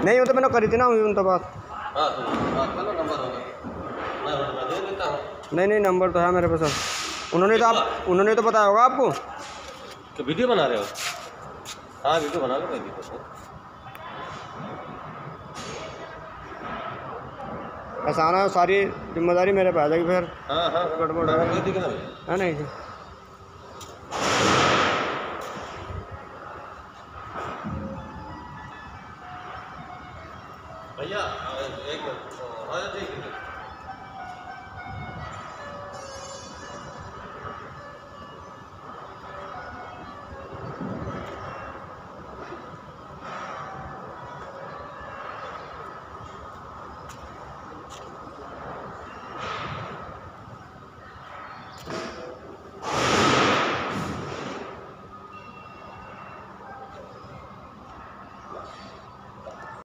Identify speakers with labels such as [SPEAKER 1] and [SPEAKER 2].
[SPEAKER 1] नहीं वो तो मैंने करी थी ना उन तो बात।
[SPEAKER 2] हाँ तो नंबर होगा मैं दे देता हूँ।
[SPEAKER 1] नहीं नंबर तो है मेरे पास। उन्होंने तो बताया होगा आपको
[SPEAKER 2] कि वीडियो बना रहे हो। हाँ वीडियो बना लो कोई दिक्कत नहीं।
[SPEAKER 1] ऐसा ना सारी जिम्मेदारी मेरे पे आ जाएगी फिर।
[SPEAKER 2] हाँ
[SPEAKER 1] गड़बड़
[SPEAKER 2] कोई दिक्कत नहीं
[SPEAKER 1] है नहीं जी।
[SPEAKER 2] भैया एक